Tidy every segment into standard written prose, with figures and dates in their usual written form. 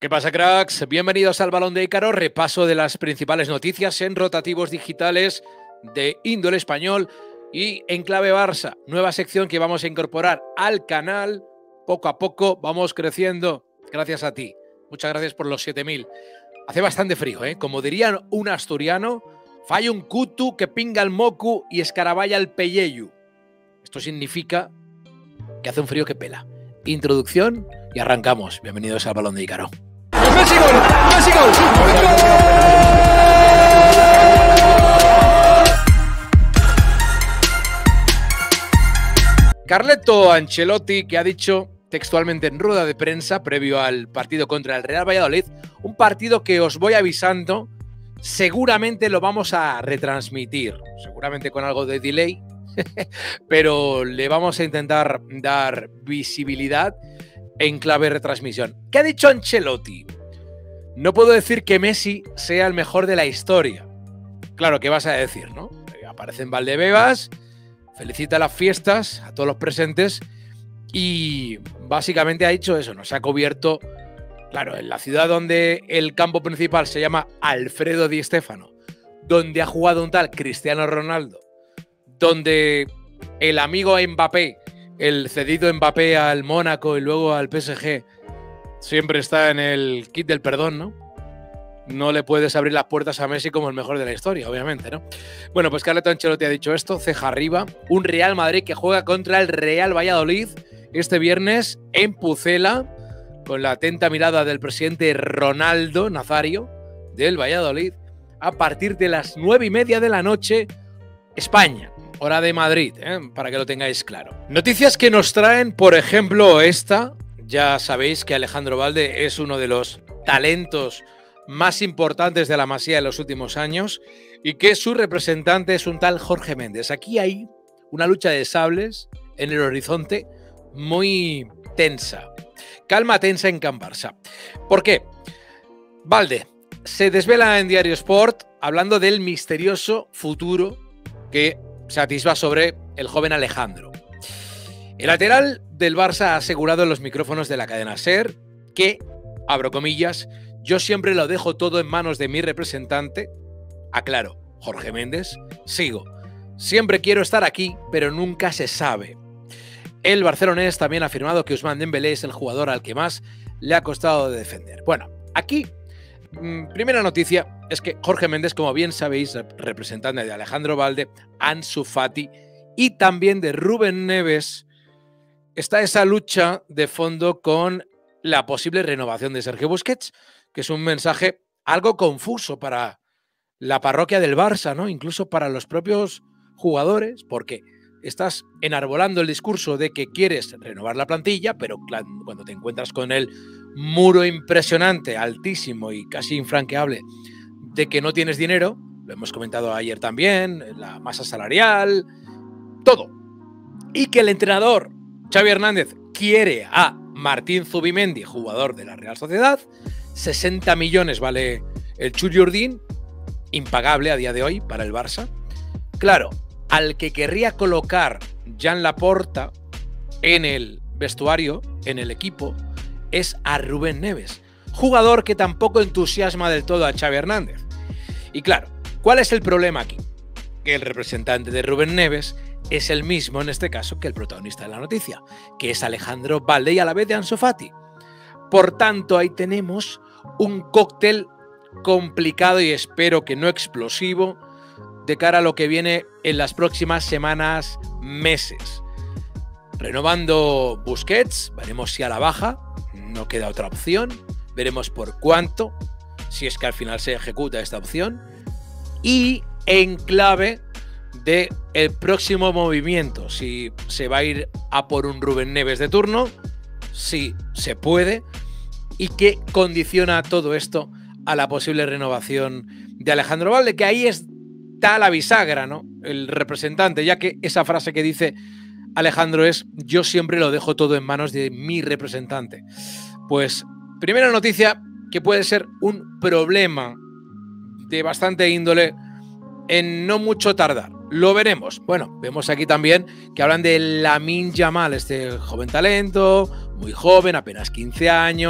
¿Qué pasa, cracks? Bienvenidos al Balón de Ícaro, repaso de las principales noticias en rotativos digitales de índole español y en clave Barça. Nueva sección que vamos a incorporar al canal. Poco a poco vamos creciendo, gracias a ti. Muchas gracias por los 7000. Hace bastante frío, ¿eh? Como diría un asturiano, falla un cutu que pinga el mocu y escaraballa el pelleyu. Esto significa que hace un frío que pela. Introducción y arrancamos. Bienvenidos al Balón de Ícaro. ¡Messi gol! ¡Messi gol! Carleto Ancelotti, que ha dicho textualmente en rueda de prensa previo al partido contra el Real Valladolid, un partido que os voy avisando, seguramente lo vamos a retransmitir, seguramente con algo de delay, pero le vamos a intentar dar visibilidad en clave retransmisión. ¿Qué ha dicho Ancelotti? No puedo decir que Messi sea el mejor de la historia. Claro, ¿qué vas a decir, no? Aparece en Valdebebas, felicita las fiestas a todos los presentes y básicamente ha dicho eso, ¿no? Se ha cubierto, claro, en la ciudad donde el campo principal se llama Alfredo Di Stéfano, donde ha jugado un tal Cristiano Ronaldo, donde el amigo Mbappé, el cedido Mbappé al Mónaco y luego al PSG, siempre está en el kit del perdón, ¿no? No le puedes abrir las puertas a Messi como el mejor de la historia, obviamente, ¿no? Bueno, pues Carleto Ancelotti ha dicho esto, ceja arriba, un Real Madrid que juega contra el Real Valladolid este viernes en Pucela, con la atenta mirada del presidente Ronaldo Nazario del Valladolid, a partir de las 9:30 de la noche, España, hora de Madrid, para que lo tengáis claro. Noticias que nos traen, por ejemplo, esta. Ya sabéis que Alejandro Balde es uno de los talentos más importantes de la Masía en los últimos años y que su representante es un tal Jorge Méndez. Aquí hay una lucha de sables en el horizonte muy tensa. Calma tensa en Can Barça. ¿Por qué? Balde se desvela en Diario Sport hablando del misterioso futuro que se atisba sobre el joven Alejandro. El lateral del Barça ha asegurado en los micrófonos de la cadena SER que, abro comillas, yo siempre lo dejo todo en manos de mi representante, aclaro, Jorge Méndez, sigo, siempre quiero estar aquí, pero nunca se sabe. El barcelonés también ha afirmado que Ousmane Dembélé es el jugador al que más le ha costado de defender. Bueno, aquí, primera noticia es que Jorge Méndez, como bien sabéis, representante de Alejandro Balde, Ansu Fati y también de Rubén Neves, está esa lucha de fondo con la posible renovación de Sergio Busquets, que es un mensaje algo confuso para la parroquia del Barça, ¿no? Incluso para los propios jugadores, porque estás enarbolando el discurso de que quieres renovar la plantilla, pero cuando te encuentras con el muro impresionante, altísimo y casi infranqueable de que no tienes dinero, lo hemos comentado ayer también, la masa salarial, todo, y que el entrenador Xavi Hernández quiere a Martín Zubimendi, jugador de la Real Sociedad, 60 millones vale el Churiurdín, impagable a día de hoy para el Barça. Claro, al que querría colocar Jan Laporta en el vestuario, en el equipo, es a Rubén Neves, jugador que tampoco entusiasma del todo a Xavi Hernández. Y claro, ¿cuál es el problema aquí? Que el representante de Rubén Neves es el mismo en este caso que el protagonista de la noticia, que es Alejandro Balde y a la vez de Ansu Fati. Por tanto, ahí tenemos un cóctel complicado y espero que no explosivo de cara a lo que viene en las próximas semanas, meses. Renovando Busquets, veremos si a la baja, no queda otra opción, veremos por cuánto, si es que al final se ejecuta esta opción, y en clave de el próximo movimiento, si se va a ir a por un Rubén Neves de turno, si se puede, y qué condiciona todo esto a la posible renovación de Alejandro Balde, que ahí está la bisagra, ¿no? El representante, ya que esa frase que dice Alejandro es yo siempre lo dejo todo en manos de mi representante. Pues primera noticia que puede ser un problema de bastante índole en no mucho tardar. Lo veremos. Bueno, vemos aquí también que hablan de Lamine Yamal, este joven talento, muy joven, apenas 15 años,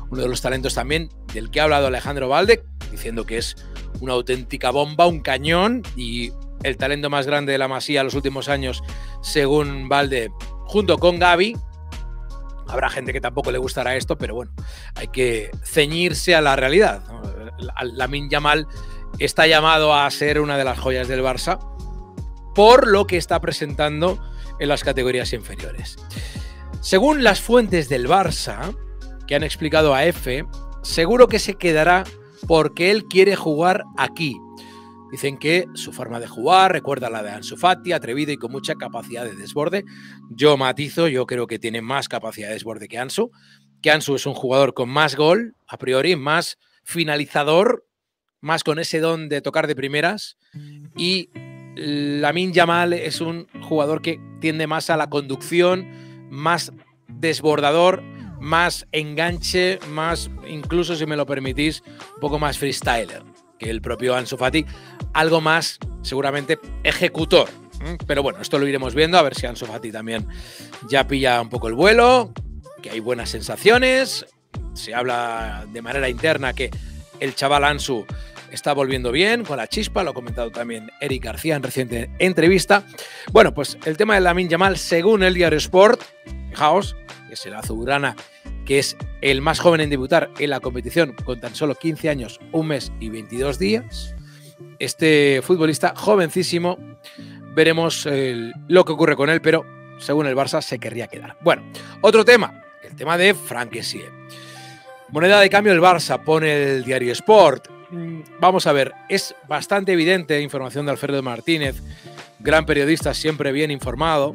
uno de los talentos también del que ha hablado Alejandro Valde, diciendo que es una auténtica bomba, un cañón y el talento más grande de la Masía en los últimos años, según Valde, junto con Gavi. Habrá gente que tampoco le gustará esto, pero bueno, hay que ceñirse a la realidad, ¿no? Lamine Yamal está llamado a ser una de las joyas del Barça por lo que está presentando en las categorías inferiores. Según las fuentes del Barça, que han explicado a EFE, seguro que se quedará porque él quiere jugar aquí. Dicen que su forma de jugar recuerda a la de Ansu Fati, atrevido y con mucha capacidad de desborde. Yo matizo, yo creo que tiene más capacidad de desborde que Ansu. Que Ansu es un jugador con más gol, a priori, más finalizador, más con ese don de tocar de primeras. Y Lamine Yamal es un jugador que tiende más a la conducción, más desbordador, más enganche, más, incluso si me lo permitís, un poco más freestyler que el propio Ansu Fati, algo más seguramente ejecutor. Pero bueno, esto lo iremos viendo, a ver si Ansu Fati también ya pilla un poco el vuelo, que hay buenas sensaciones, se habla de manera interna que el chaval Ansu está volviendo bien, con la chispa, lo ha comentado también Eric García en reciente entrevista. Bueno, pues el tema de Lamine Yamal, según el diario Sport, fijaos, que es el azulgrana, que es el más joven en debutar en la competición con tan solo 15 años, 1 mes y 22 días. Este futbolista jovencísimo, veremos lo que ocurre con él, pero según el Barça se querría quedar. Bueno, otro tema, el tema de Franck Kessié. Moneda de cambio el Barça, pone el diario Sport. Vamos a ver, es bastante evidente, información de Alfredo Martínez, gran periodista, siempre bien informado.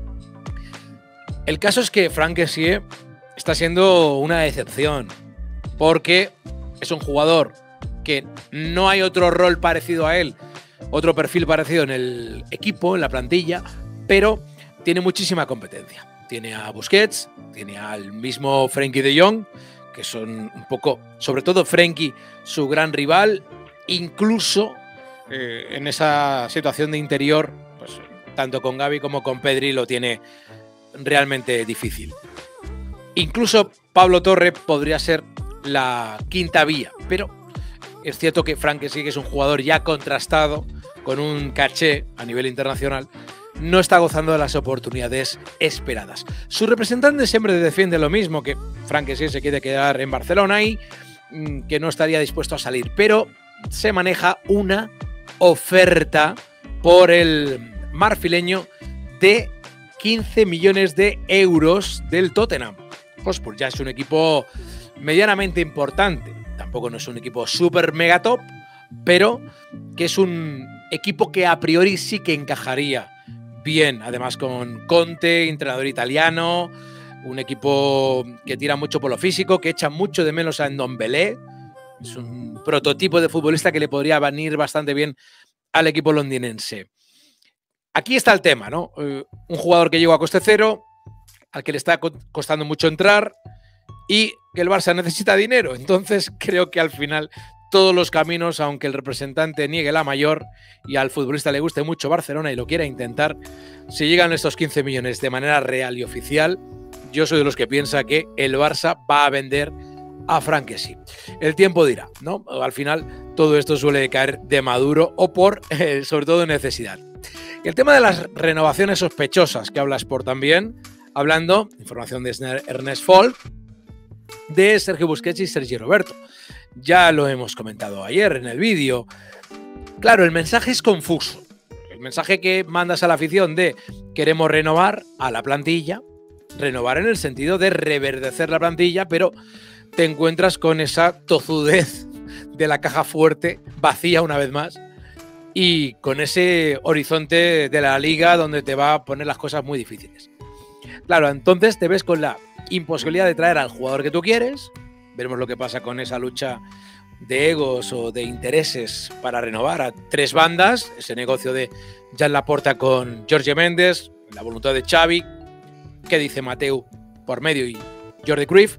El caso es que Franck Kessié está siendo una decepción, porque es un jugador que no hay otro rol parecido a él, otro perfil parecido en el equipo, en la plantilla, pero tiene muchísima competencia. Tiene a Busquets, tiene al mismo Frenkie de Jong, que son un poco, sobre todo Frenkie, su gran rival, incluso en esa situación de interior, pues tanto con Gavi como con Pedri lo tiene realmente difícil. Incluso Pablo Torre podría ser la quinta vía, pero es cierto que Franck Kessié, que es un jugador ya contrastado, con un caché a nivel internacional, no está gozando de las oportunidades esperadas. Su representante siempre defiende lo mismo, que Franck Kessié se quiere quedar en Barcelona y que no estaría dispuesto a salir, pero se maneja una oferta por el marfileño de 15 millones de euros del Tottenham. Hotspur ya es un equipo medianamente importante, tampoco no es un equipo súper mega top, pero que es un equipo que a priori sí que encajaría bien, además con Conte, entrenador italiano, un equipo que tira mucho por lo físico, que echa mucho de menos a Ndombele, es un prototipo de futbolista que le podría venir bastante bien al equipo londinense. Aquí está el tema, ¿no? Un jugador que llegó a coste cero, al que le está costando mucho entrar y que el Barça necesita dinero. Entonces creo que al final todos los caminos, aunque el representante niegue la mayor y al futbolista le guste mucho Barcelona y lo quiera intentar, si llegan estos 15 millones de manera real y oficial, yo soy de los que piensa que el Barça va a vender a Franck Kessié. El tiempo dirá, ¿no? Al final todo esto suele caer de maduro o por, sobre todo, necesidad. El tema de las renovaciones sospechosas, que habla Sport también, hablando, información de Ernest Folk, de Sergio Busquets y Sergi Roberto. Ya lo hemos comentado ayer en el vídeo. Claro, el mensaje es confuso. El mensaje que mandas a la afición de queremos renovar a la plantilla, renovar en el sentido de reverdecer la plantilla, pero te encuentras con esa tozudez de la caja fuerte, vacía una vez más, y con ese horizonte de la liga donde te va a poner las cosas muy difíciles. Claro, entonces te ves con la imposibilidad de traer al jugador que tú quieres. Veremos lo que pasa con esa lucha de egos o de intereses para renovar a tres bandas, ese negocio de Jan Laporta con Jorge Méndez, la voluntad de Xavi, que dice Mateu por medio y Jordi Cruyff.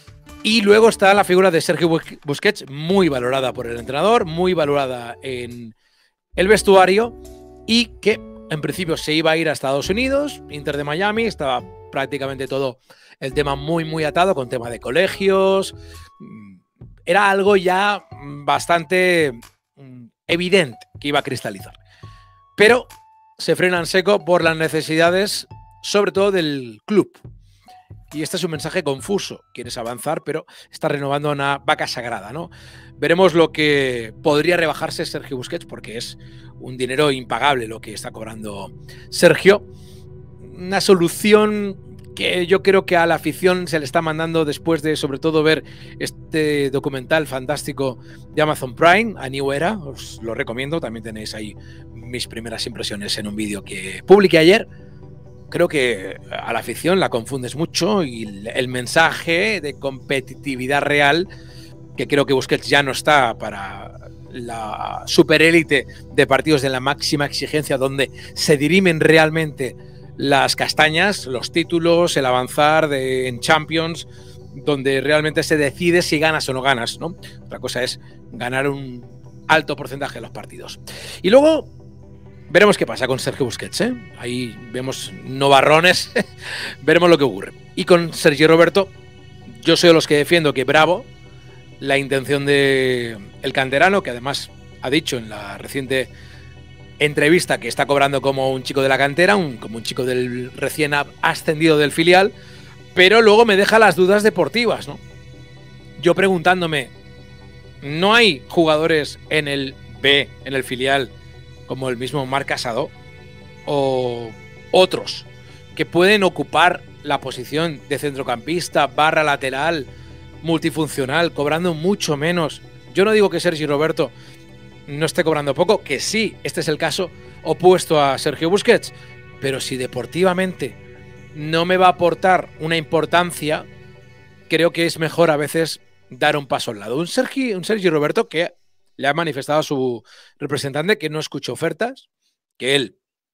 Y luego está la figura de Sergio Busquets, muy valorada por el entrenador, muy valorada en el vestuario y que en principio se iba a ir a Estados Unidos, Inter de Miami, estaba prácticamente todo el tema muy atado con tema de colegios. Era algo ya bastante evidente que iba a cristalizar. Pero se frena en seco por las necesidades, sobre todo del club. Y este es un mensaje confuso. Quieres avanzar, pero estás renovando una vaca sagrada, ¿no? Veremos lo que podría rebajarse Sergio Busquets, porque es un dinero impagable lo que está cobrando Sergio. Una solución que yo creo que a la afición se le está mandando después de, sobre todo, ver este documental fantástico de Amazon Prime, A New Era. Os lo recomiendo. También tenéis ahí mis primeras impresiones en un vídeo que publiqué ayer. Creo que a la afición la confundes mucho y el mensaje de competitividad real, que creo que Busquets ya no está para la superélite de partidos de la máxima exigencia, donde se dirimen realmente las castañas, los títulos, el avanzar en Champions, donde realmente se decide si ganas o no ganas, ¿no? Otra cosa es ganar un alto porcentaje de los partidos. Y luego veremos qué pasa con Sergio Busquets, ¿eh? Ahí vemos novarrones, veremos lo que ocurre. Y con Sergi Roberto, yo soy de los que defiendo que bravo la intención de el canterano, que además ha dicho en la reciente entrevista que está cobrando como un chico de la cantera, como un chico del recién ascendido del filial, pero luego me deja las dudas deportivas, ¿no? Yo preguntándome, ¿no hay jugadores en el B, en el filial, como el mismo Marc Casado, o otros que pueden ocupar la posición de centrocampista barra lateral multifuncional, cobrando mucho menos? Yo no digo que Sergi Roberto no esté cobrando poco, que sí, este es el caso opuesto a Sergio Busquets, pero si deportivamente no me va a aportar una importancia, creo que es mejor a veces dar un paso al lado. Un Sergi Roberto que le ha manifestado a su representante que no escucha ofertas, que él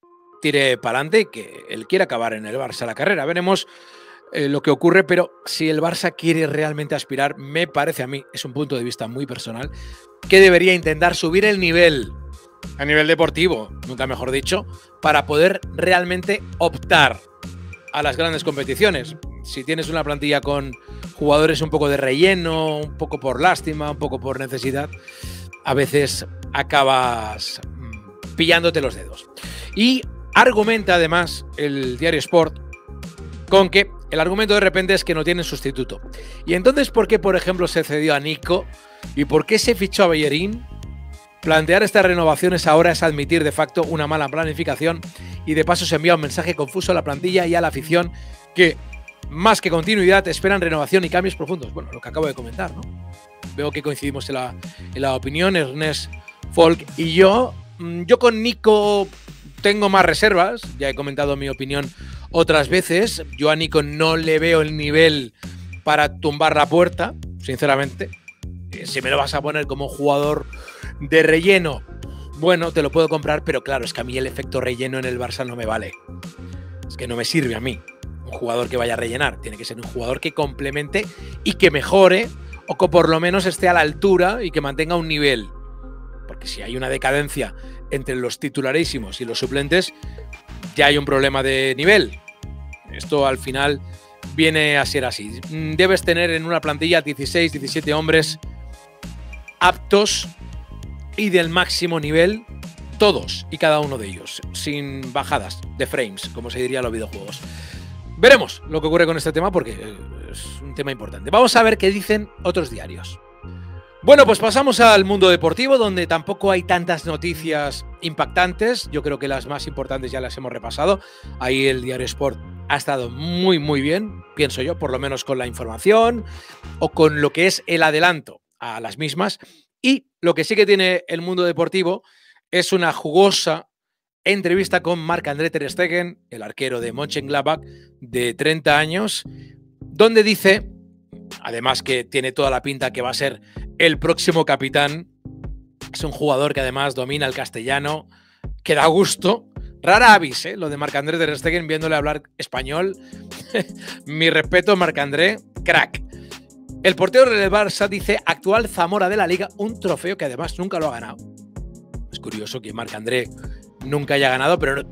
tire para adelante y que él quiere acabar en el Barça la carrera. Veremos lo que ocurre, pero si el Barça quiere realmente aspirar, me parece a mí, es un punto de vista muy personal, que debería intentar subir el nivel a nivel deportivo, nunca mejor dicho, para poder realmente optar a las grandes competiciones. Si tienes una plantilla con jugadores un poco de relleno, un poco por lástima, un poco por necesidad, a veces acabas pillándote los dedos. Y argumenta además el diario Sport con que el argumento de repente es que no tienen sustituto. Y entonces, ¿por qué, por ejemplo, se cedió a Nico? ¿Y por qué se fichó a Bellerín? Plantear estas renovaciones ahora es admitir de facto una mala planificación y de paso se envía un mensaje confuso a la plantilla y a la afición que, más que continuidad, esperan renovación y cambios profundos. Bueno, lo que acabo de comentar, ¿no? Veo que coincidimos en la opinión, Ernest Folk y yo. Yo con Nico tengo más reservas, ya he comentado mi opinión otras veces. Yo a Nico no le veo el nivel para tumbar la puerta, sinceramente. Si me lo vas a poner como jugador de relleno, bueno, te lo puedo comprar, pero claro, es que a mí el efecto relleno en el Barça no me vale. Es que no me sirve a mí un jugador que vaya a rellenar. Tiene que ser un jugador que complemente y que mejore, o que por lo menos esté a la altura y que mantenga un nivel. Porque si hay una decadencia entre los titularísimos y los suplentes, ya hay un problema de nivel. Esto al final viene a ser así. Debes tener en una plantilla 16, 17 hombres aptos y del máximo nivel, todos y cada uno de ellos, sin bajadas de frames, como se diría en los videojuegos. Veremos lo que ocurre con este tema porque es un tema importante. Vamos a ver qué dicen otros diarios. Bueno, pues pasamos al mundo deportivo, donde tampoco hay tantas noticias impactantes. Yo creo que las más importantes ya las hemos repasado. Ahí el diario Sport ha estado muy bien, pienso yo, por lo menos con la información o con lo que es el adelanto a las mismas. Y lo que sí que tiene el mundo deportivo es una jugosa entrevista con Marc-André ter Stegen, el arquero de Mönchengladbach, de 30 años, donde dice, además que tiene toda la pinta que va a ser el próximo capitán, es un jugador que además domina el castellano, que da gusto. Rara avis, lo de Marc-André ter Stegen viéndole hablar español. Mi respeto, Marc-André, crack. El portero del Barça dice actual Zamora de la Liga, un trofeo que además nunca lo ha ganado. Es curioso que Marc-André nunca haya ganado, pero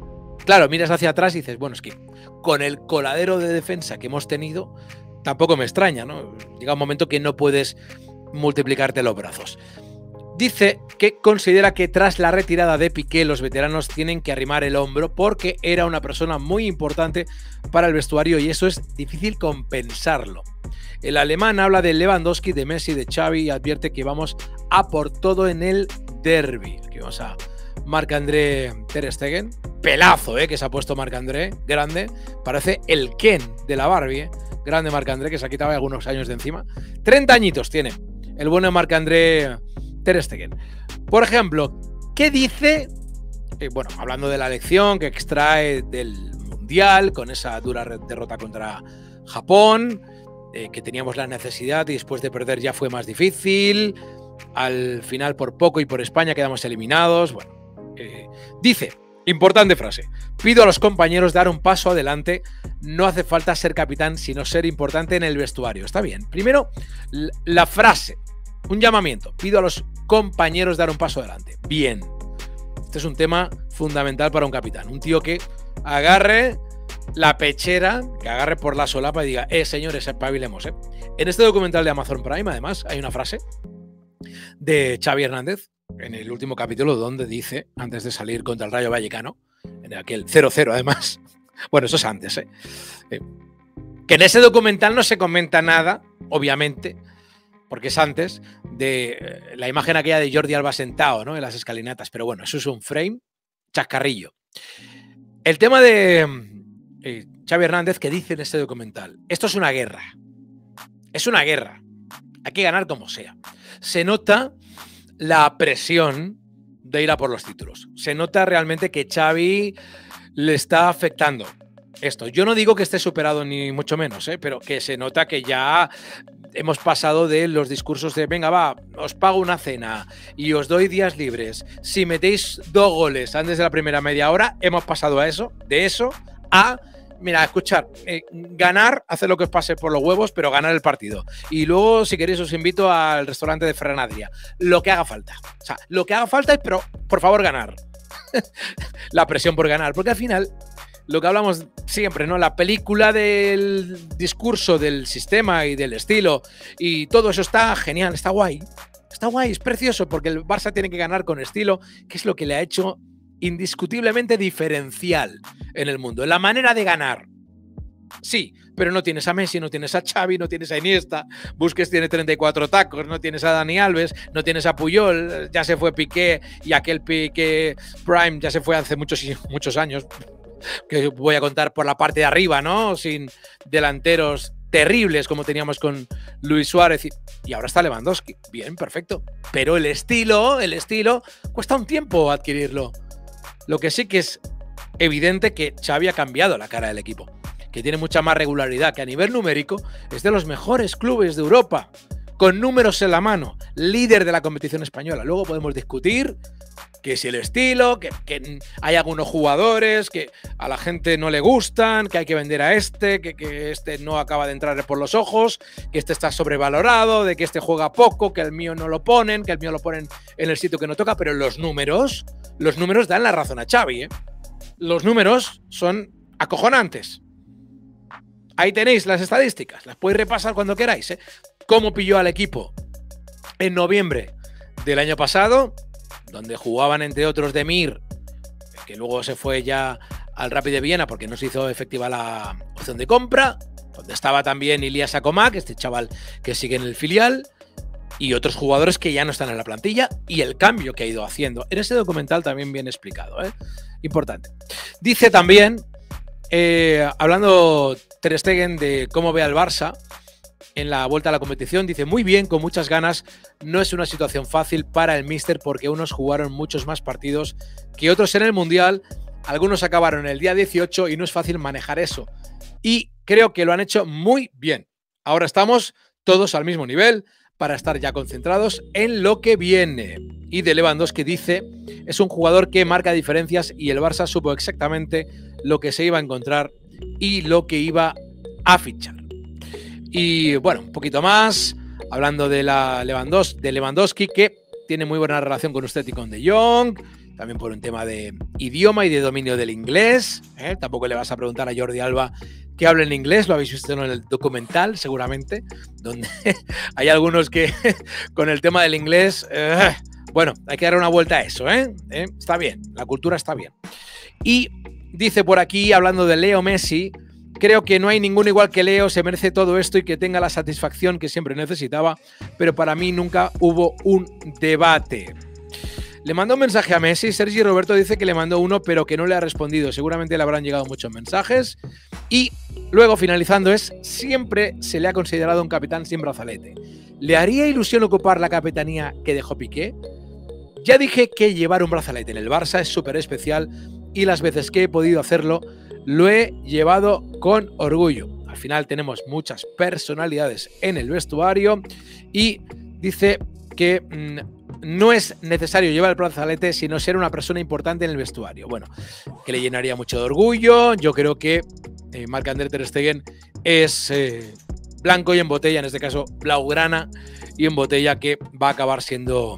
claro, miras hacia atrás y dices, bueno, es que con el coladero de defensa que hemos tenido, tampoco me extraña, ¿no? Llega un momento que no puedes multiplicarte los brazos. Dice que considera que tras la retirada de Piqué los veteranos tienen que arrimar el hombro porque era una persona muy importante para el vestuario y eso es difícil compensarlo. El alemán habla de Lewandowski, de Messi, de Xavi y advierte que vamos a por todo en el derbi. Aquí vamos a Marc-André Ter Stegen. Pelazo, que se ha puesto Marc-André, grande. Parece el Ken de la Barbie, Grande Marc-André, que se ha quitado algunos años de encima. 30 añitos tiene el bueno Marc-André Ter Stegen. Por ejemplo, ¿qué dice? Bueno, hablando de la lección que extrae del Mundial con esa dura derrota contra Japón, que teníamos la necesidad y después de perder ya fue más difícil. Al final por poco y por España quedamos eliminados. Bueno, dice, importante frase, pido a los compañeros dar un paso adelante. No hace falta ser capitán, sino ser importante en el vestuario. Está bien. Primero, la frase, un llamamiento. Pido a los compañeros dar un paso adelante. Bien. Este es un tema fundamental para un capitán. Un tío que agarre la pechera, que agarre por la solapa y diga, señores, espabilemos, En este documental de Amazon Prime, además, hay una frase de Xavi Hernández, en el último capítulo, donde dice, antes de salir contra el Rayo Vallecano, en aquel 0-0 además, bueno, eso es antes, que en ese documental no se comenta nada, obviamente, porque es antes de la imagen aquella de Jordi Alba sentado, ¿no?, en las escalinatas, pero bueno, eso es un frame chascarrillo. El tema de Xavi Hernández, que dice en este documental, esto es una guerra, hay que ganar como sea. Se nota la presión de ir a por los títulos. Se nota realmente que Xavi le está afectando esto. Yo no digo que esté superado ni mucho menos, pero que se nota que ya hemos pasado de los discursos de venga, va, os pago una cena y os doy días libres. Si metéis 2 goles antes de la primera media hora, hemos pasado a eso, de eso a... Mira, escuchar, ganar, hacer lo que os pase por los huevos, pero ganar el partido. Y luego, si queréis, os invito al restaurante de Ferran Adrià. Lo que haga falta. O sea, lo que haga falta es, pero por favor, ganar. La presión por ganar. Porque al final, lo que hablamos siempre, ¿no? La película del discurso, del sistema y del estilo, y todo eso está genial, está guay. Está guay, es precioso, porque el Barça tiene que ganar con estilo, que es lo que le ha hecho indiscutiblemente diferencial en el mundo. La manera de ganar, sí, pero no tienes a Messi, no tienes a Xavi, no tienes a Iniesta, Busquets tiene 34 tacos, no tienes a Dani Alves, no tienes a Puyol, ya se fue Piqué y aquel Piqué Prime ya se fue hace muchos años, que voy a contar por la parte de arriba, ¿no? Sin delanteros terribles como teníamos con Luis Suárez y ahora está Lewandowski. Bien, perfecto. Pero el estilo cuesta un tiempo adquirirlo. Lo que sí que es evidente que Xavi ha cambiado la cara del equipo, que tiene mucha más regularidad, que a nivel numérico es de los mejores clubes de Europa, con números en la mano, líder de la competición española. Luego podemos discutir que si el estilo, que hay algunos jugadores que a la gente no le gustan, que hay que vender a que este no acaba de entrar por los ojos, que este está sobrevalorado, de que este juega poco, que el mío no lo ponen, que el mío lo ponen en el sitio que no toca, pero los números dan la razón a Xavi, Los números son acojonantes. Ahí tenéis las estadísticas, las podéis repasar cuando queráis, Cómo pilló al equipo en noviembre del año pasado, donde jugaban entre otros Demir, que luego se fue ya al Rapid de Viena porque no se hizo efectiva la opción de compra, donde estaba también Ilias Akomak, este chaval que sigue en el filial, y otros jugadores que ya no están en la plantilla, y el cambio que ha ido haciendo. En ese documental también bien explicado, Importante. Dice también, hablando Ter Stegen de cómo ve al Barça en la vuelta a la competición, dice muy bien, con muchas ganas, no es una situación fácil para el míster porque unos jugaron muchos más partidos que otros en el Mundial, algunos acabaron el día 18 y no es fácil manejar eso. Y creo que lo han hecho muy bien. Ahora estamos todos al mismo nivel para estar ya concentrados en lo que viene. Y de Lewandowski dice, es un jugador que marca diferencias y el Barça supo exactamente lo que se iba a encontrar y lo que iba a fichar. Y bueno, un poquito más, hablando de Lewandowski, que tiene muy buena relación con usted y con De Jong, también por un tema de idioma y de dominio del inglés. Tampoco le vas a preguntar a Jordi Alba que hable en inglés, lo habéis visto en el documental seguramente, donde hay algunos que con el tema del inglés, bueno, hay que dar una vuelta a eso, está bien, la cultura está bien. Y dice por aquí, hablando de Leo Messi, creo que no hay ninguno igual que Leo, se merece todo esto y que tenga la satisfacción que siempre necesitaba, pero para mí nunca hubo un debate. Le mandó un mensaje a Messi, Sergi Roberto dice que le mandó uno, pero que no le ha respondido. Seguramente le habrán llegado muchos mensajes. Y luego, finalizando, siempre se le ha considerado un capitán sin brazalete. ¿Le haría ilusión ocupar la capitanía que dejó Piqué? Ya dije que llevar un brazalete en el Barça es súper especial y las veces que he podido hacerlo, lo he llevado con orgullo. Al final tenemos muchas personalidades en el vestuario y dice que no es necesario llevar el brazalete, sino ser una persona importante en el vestuario. Bueno, que le llenaría mucho de orgullo. Yo creo que Marc-André ter Stegen es blanco y en botella, en este caso blaugrana y en botella, que va a acabar siendo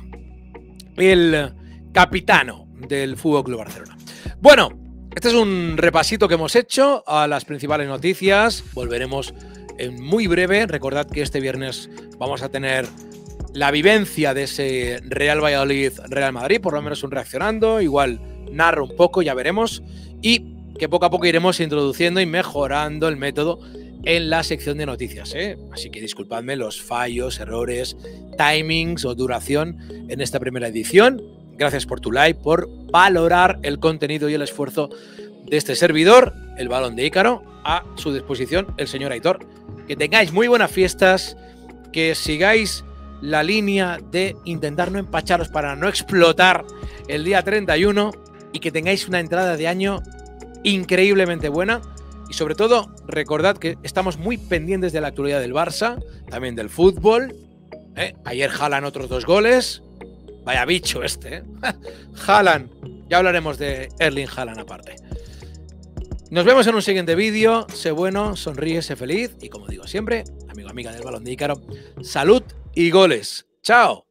el capitano del FC Barcelona. Bueno, este es un repasito que hemos hecho a las principales noticias. Volveremos en muy breve. Recordad que este viernes vamos a tener la vivencia de ese Real Valladolid-Real Madrid, por lo menos un reaccionando, igual narro un poco, ya veremos, y que poco a poco iremos introduciendo y mejorando el método en la sección de noticias, Así que disculpadme los fallos, errores, timings o duración en esta primera edición. Gracias por tu like, por valorar el contenido y el esfuerzo de este servidor, el Balón de Ícaro, a su disposición el señor Aitor. Que tengáis muy buenas fiestas, que sigáis la línea de intentar no empacharos para no explotar el día 31 y que tengáis una entrada de año increíblemente buena. Y sobre todo, recordad que estamos muy pendientes de la actualidad del Barça, también del fútbol. Ayer Haaland otros 2 goles. Vaya bicho Haaland. Ya hablaremos de Erling Haaland aparte. Nos vemos en un siguiente vídeo. Sé bueno, sonríe, sé feliz. Y como digo siempre, amigo, amiga del Balón de Ícaro, salud y goles. ¡Chao!